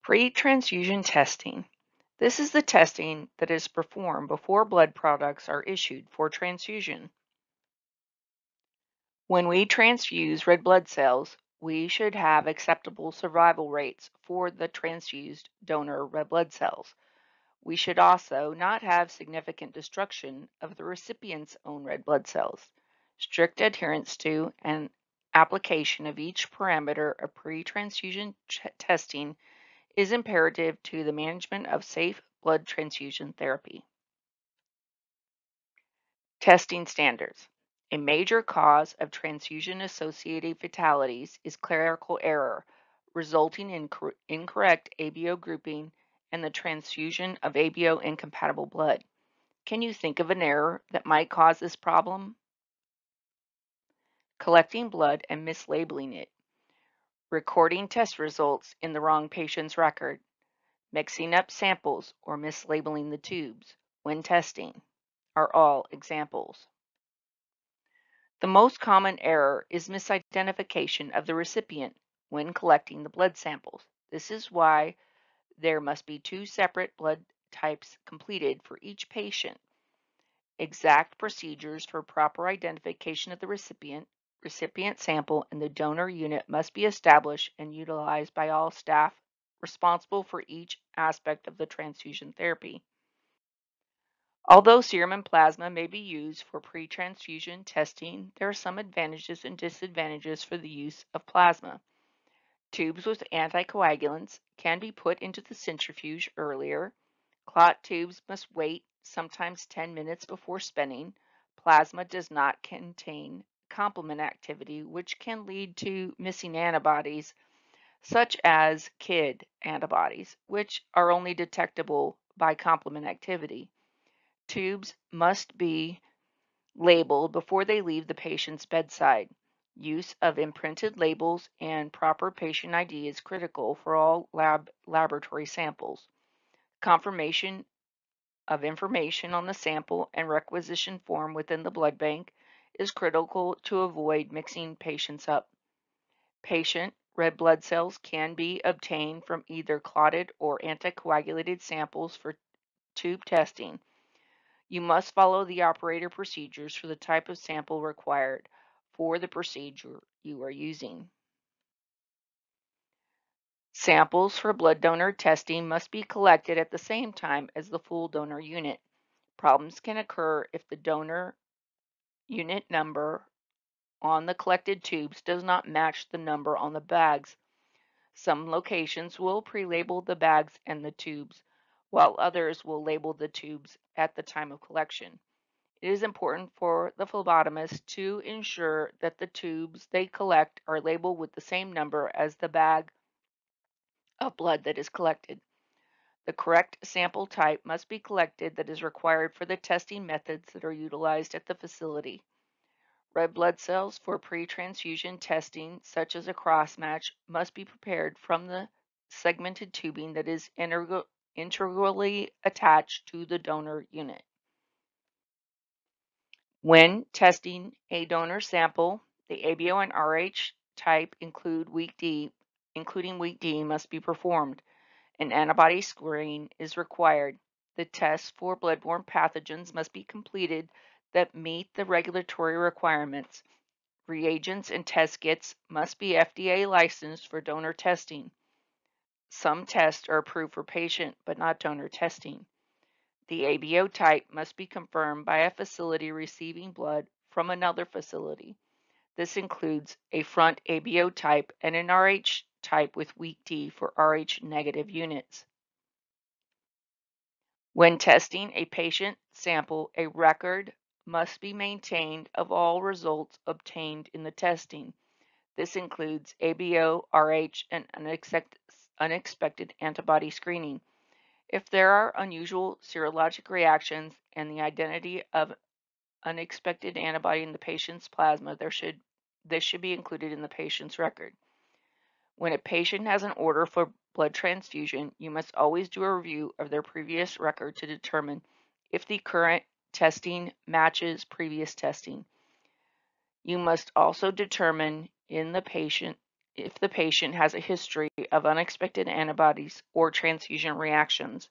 Pretransfusion testing. This is the testing that is performed before blood products are issued for transfusion. When we transfuse red blood cells, we should have acceptable survival rates for the transfused donor red blood cells. We should also not have significant destruction of the recipient's own red blood cells. Strict adherence to and application of each parameter of pretransfusion testing is imperative to the management of safe blood transfusion therapy. Testing standards. A major cause of transfusion-associated fatalities is clerical error, resulting in incorrect ABO grouping and the transfusion of ABO-incompatible blood. Can you think of an error that might cause this problem? Collecting blood and mislabeling it. Recording test results in the wrong patient's record. Mixing up samples or mislabeling the tubes when testing are all examples. The most common error is misidentification of the recipient when collecting the blood samples. This is why there must be two separate blood types completed for each patient. Exact procedures for proper identification of the recipient sample, and the donor unit must be established and utilized by all staff responsible for each aspect of the transfusion therapy. Although serum and plasma may be used for pre-transfusion testing, there are some advantages and disadvantages for the use of plasma. Tubes with anticoagulants can be put into the centrifuge earlier. Clot tubes must wait sometimes 10 minutes before spinning. Plasma does not contain complement activity, which can lead to missing antibodies, such as KID antibodies, which are only detectable by complement activity. Tubes must be labeled before they leave the patient's bedside. Use of imprinted labels and proper patient ID is critical for all laboratory samples. Confirmation of information on the sample and requisition form within the blood bank is critical to avoid mixing patients up. Patient red blood cells can be obtained from either clotted or anticoagulated samples for tube testing. You must follow the operator procedures for the type of sample required for the procedure you are using. Samples for blood donor testing must be collected at the same time as the full donor unit. Problems can occur if the donor unit number on the collected tubes does not match the number on the bags. Some locations will pre-label the bags and the tubes, while others will label the tubes at the time of collection. It is important for the phlebotomist to ensure that the tubes they collect are labeled with the same number as the bag of blood that is collected. The correct sample type must be collected that is required for the testing methods that are utilized at the facility. Red blood cells for pre-transfusion testing, such as a cross-match, must be prepared from the segmented tubing that is integrally attached to the donor unit. When testing a donor sample, the ABO and RH type including weak D must be performed. An antibody screen is required. The tests for bloodborne pathogens must be completed that meet the regulatory requirements. Reagents and test kits must be FDA licensed for donor testing. Some tests are approved for patient but not donor testing. The ABO type must be confirmed by a facility receiving blood from another facility. This includes a front ABO type and an RH type with weak D for RH negative units. When testing a patient sample, a record must be maintained of all results obtained in the testing. This includes ABO, RH, and unexpected antibody screening. If there are unusual serologic reactions and the identity of unexpected antibody in the patient's plasma, this should be included in the patient's record. When a patient has an order for blood transfusion, you must always do a review of their previous record to determine if the current testing matches previous testing. You must also determine if the patient if the patient has a history of unexpected antibodies or transfusion reactions.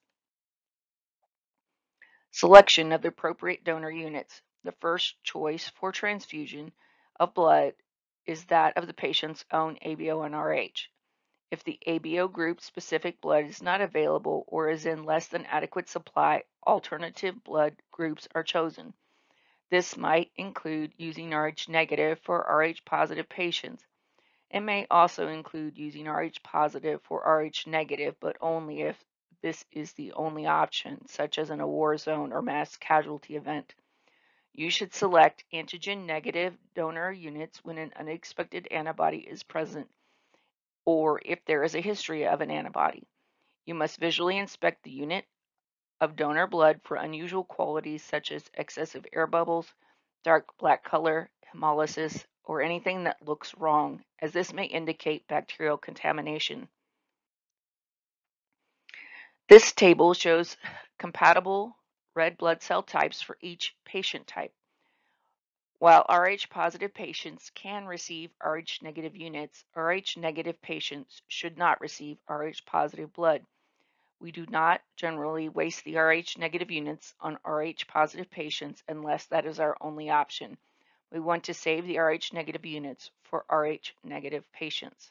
Selection of the appropriate donor units. The first choice for transfusion of blood is that of the patient's own ABO and RH. If the ABO group specific blood is not available or is in less than adequate supply, alternative blood groups are chosen. This might include using Rh negative for Rh positive patients. It may also include using Rh positive for Rh negative, but only if this is the only option, such as in a war zone or mass casualty event. You should select antigen negative donor units when an unexpected antibody is present or if there is a history of an antibody. You must visually inspect the unit of donor blood for unusual qualities such as excessive air bubbles, dark black color, hemolysis, or anything that looks wrong, as this may indicate bacterial contamination. This table shows compatible red blood cell types for each patient type. While Rh positive patients can receive Rh negative units, Rh negative patients should not receive Rh positive blood. We do not generally waste the Rh negative units on Rh positive patients unless that is our only option. We want to save the Rh negative units for Rh negative patients.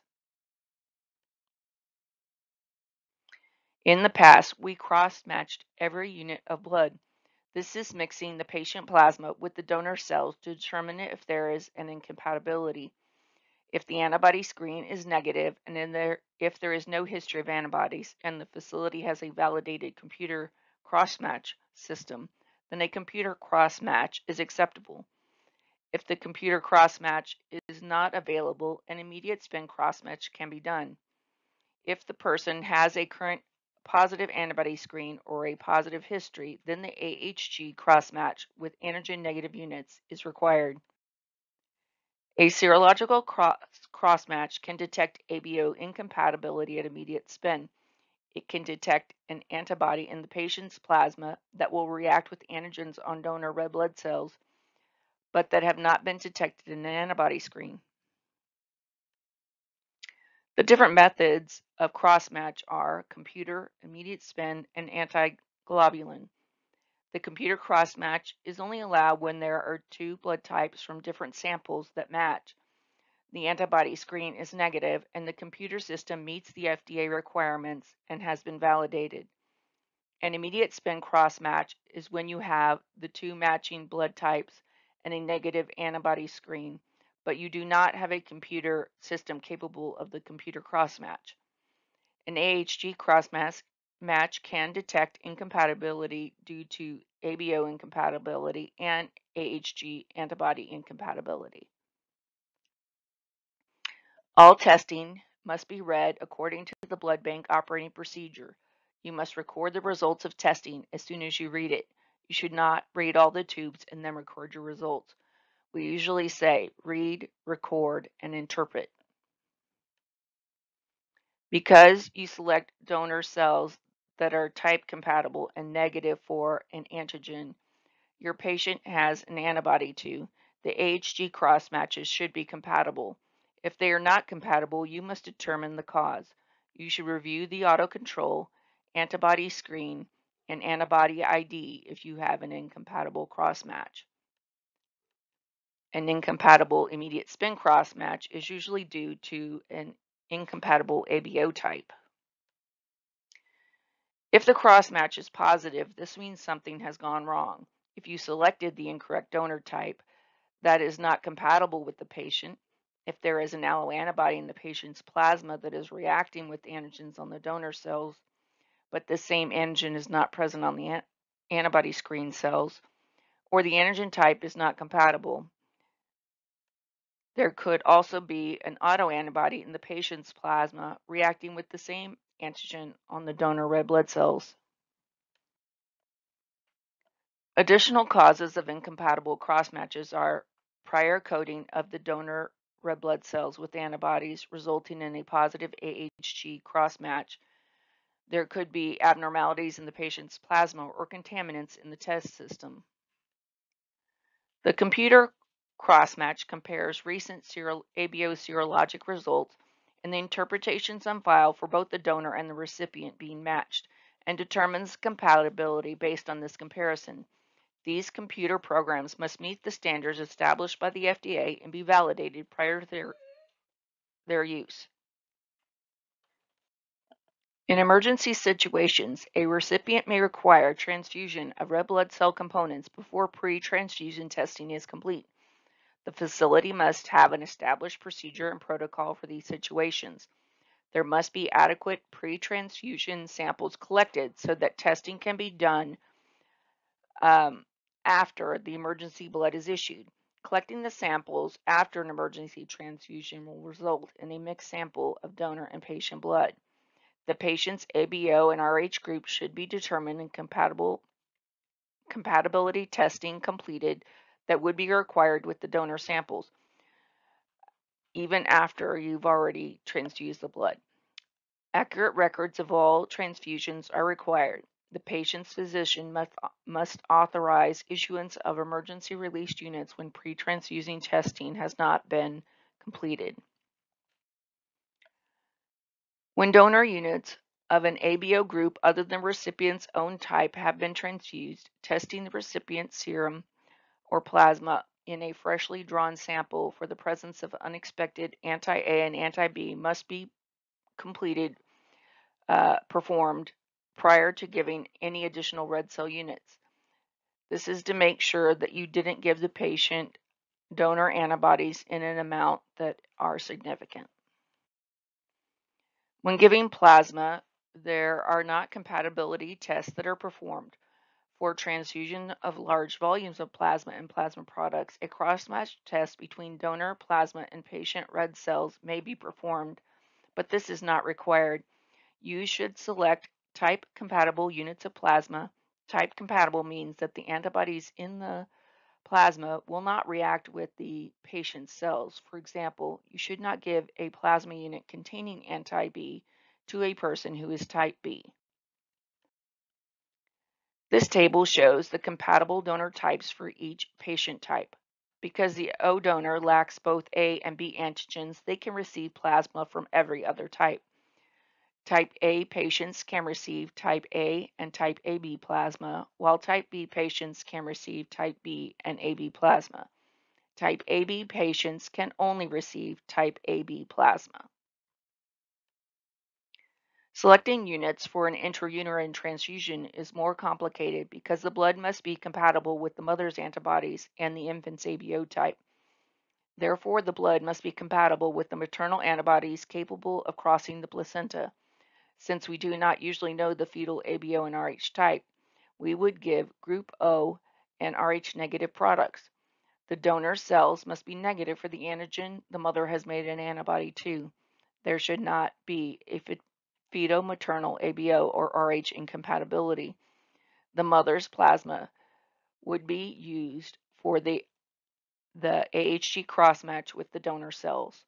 In the past, we cross-matched every unit of blood. This is mixing the patient plasma with the donor cells to determine if there is an incompatibility. If the antibody screen is negative and if there is no history of antibodies and the facility has a validated computer cross-match system, then a computer cross-match is acceptable. If the computer cross-match is not available, an immediate spin cross-match can be done. If the person has a current positive antibody screen or a positive history, then the AHG cross-match with antigen negative units is required. A serological cross-match can detect ABO incompatibility at immediate spin. It can detect an antibody in the patient's plasma that will react with antigens on donor red blood cells, but that have not been detected in an antibody screen. The different methods of cross-match are computer, immediate spin, and antiglobulin. The computer cross-match is only allowed when there are two blood types from different samples that match. The antibody screen is negative and the computer system meets the FDA requirements and has been validated. An immediate spin cross-match is when you have the two matching blood types and a negative antibody screen, but you do not have a computer system capable of the computer cross-match. An AHG cross-match can detect incompatibility due to ABO incompatibility and AHG antibody incompatibility. All testing must be read according to the blood bank operating procedure. You must record the results of testing as soon as you read it. You should not read all the tubes and then record your results. We usually say read, record, and interpret. Because you select donor cells that are type compatible and negative for an antigen your patient has an antibody to, the AHG cross matches should be compatible. If they are not compatible, you must determine the cause. You should review the autocontrol, antibody screen, and antibody ID if you have an incompatible cross match. An incompatible immediate spin cross match is usually due to an incompatible ABO type. If the cross match is positive, this means something has gone wrong. If you selected the incorrect donor type, that is not compatible with the patient. If there is an alloantibody in the patient's plasma that is reacting with antigens on the donor cells, but the same antigen is not present on the antibody screen cells, or the antigen type is not compatible. There could also be an autoantibody in the patient's plasma reacting with the same antigen on the donor red blood cells. Additional causes of incompatible cross-matches are prior coating of the donor red blood cells with antibodies resulting in a positive AHG cross-match. There could be abnormalities in the patient's plasma or contaminants in the test system. The computer cross-match compares recent ABO serologic results and the interpretations on file for both the donor and the recipient being matched, and determines compatibility based on this comparison. These computer programs must meet the standards established by the FDA and be validated prior to their use. In emergency situations, a recipient may require transfusion of red blood cell components before pre-transfusion testing is complete. The facility must have an established procedure and protocol for these situations. There must be adequate pre-transfusion samples collected so that testing can be done after the emergency blood is issued. Collecting the samples after an emergency transfusion will result in a mixed sample of donor and patient blood. The patient's ABO and RH group should be determined and compatibility testing completed that would be required with the donor samples, even after you've already transfused the blood. Accurate records of all transfusions are required. The patient's physician must authorize issuance of emergency release units when pre-transfusing testing has not been completed. When donor units of an ABO group other than recipient's own type have been transfused, testing the recipient's serum or plasma in a freshly drawn sample for the presence of unexpected anti-A and anti-B must be performed prior to giving any additional red cell units. This is to make sure that you didn't give the patient donor antibodies in an amount that are significant. When giving plasma, there are not compatibility tests that are performed. For transfusion of large volumes of plasma and plasma products, a cross-match test between donor plasma and patient red cells may be performed, but this is not required. You should select type-compatible units of plasma. Type-compatible means that the antibodies in the plasma will not react with the patient's cells. For example, you should not give a plasma unit containing anti-B to a person who is type B. This table shows the compatible donor types for each patient type. Because the O donor lacks both A and B antigens, they can receive plasma from every other type. Type A patients can receive type A and type AB plasma, while type B patients can receive type B and AB plasma. Type AB patients can only receive type AB plasma. Selecting units for an intrauterine transfusion is more complicated because the blood must be compatible with the mother's antibodies and the infant's ABO type. Therefore, the blood must be compatible with the maternal antibodies capable of crossing the placenta. Since we do not usually know the fetal ABO and RH type, we would give group O and RH negative products. The donor cells must be negative for the antigen the mother has made an antibody to. There should not be a fetal-maternal ABO or RH incompatibility. The mother's plasma would be used for the AHG crossmatch with the donor cells.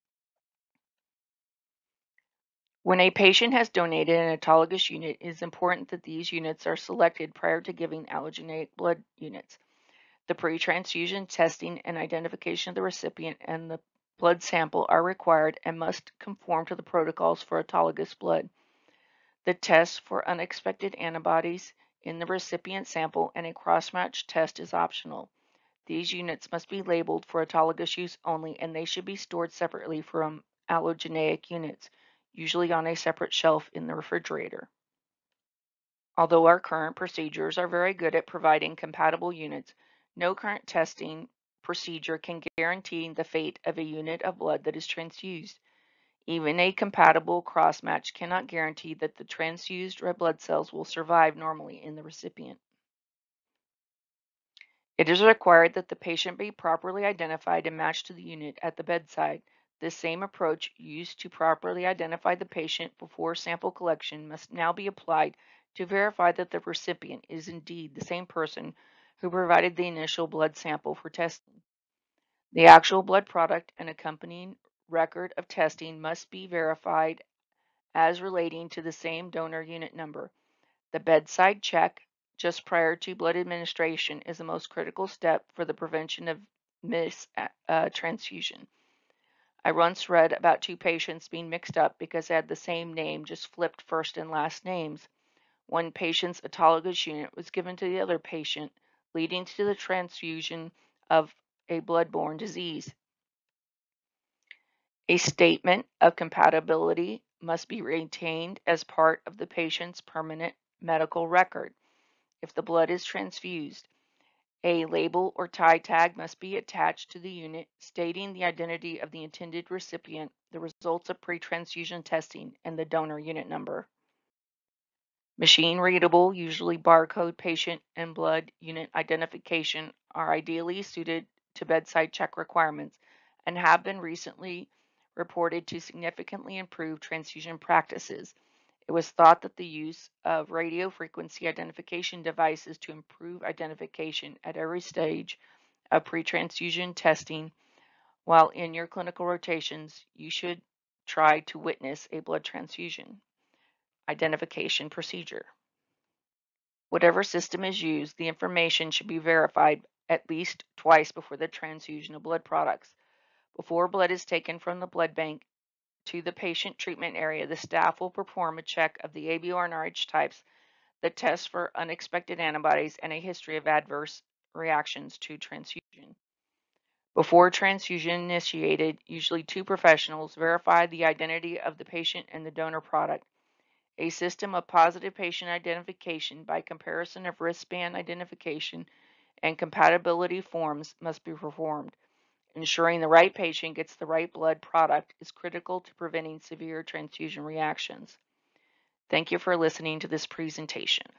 When a patient has donated an autologous unit, it is important that these units are selected prior to giving allogeneic blood units. The pre-transfusion testing and identification of the recipient and the blood sample are required and must conform to the protocols for autologous blood. The test for unexpected antibodies in the recipient sample and a cross-match test is optional. These units must be labeled for autologous use only, and they should be stored separately from allogeneic units, usually on a separate shelf in the refrigerator. Although our current procedures are very good at providing compatible units, no current testing procedure can guarantee the fate of a unit of blood that is transfused. Even a compatible cross-match cannot guarantee that the transfused red blood cells will survive normally in the recipient. It is required that the patient be properly identified and matched to the unit at the bedside. This same approach used to properly identify the patient before sample collection must now be applied to verify that the recipient is indeed the same person who provided the initial blood sample for testing. The actual blood product and accompanying record of testing must be verified as relating to the same donor unit number. The bedside check just prior to blood administration is the most critical step for the prevention of mistransfusion. I once read about two patients being mixed up because they had the same name, just flipped first and last names. One patient's autologous unit was given to the other patient, leading to the transfusion of a blood-borne disease. A statement of compatibility must be retained as part of the patient's permanent medical record. If the blood is transfused, a label or tie tag must be attached to the unit stating the identity of the intended recipient, the results of pre-transfusion testing, and the donor unit number. Machine-readable, usually barcode patient and blood unit identification are ideally suited to bedside check requirements and have been recently reported to significantly improve transfusion practices. It was thought that the use of radio frequency identification devices to improve identification at every stage of pre-transfusion testing while in your clinical rotations, you should try to witness a blood transfusion identification procedure. Whatever system is used, the information should be verified at least twice before the transfusion of blood products. Before blood is taken from the blood bank to the patient treatment area, the staff will perform a check of the ABO and RH types that test for unexpected antibodies and a history of adverse reactions to transfusion. Before transfusion initiated, usually two professionals verify the identity of the patient and the donor product. A system of positive patient identification by comparison of wristband identification and compatibility forms must be performed. Ensuring the right patient gets the right blood product is critical to preventing severe transfusion reactions. Thank you for listening to this presentation.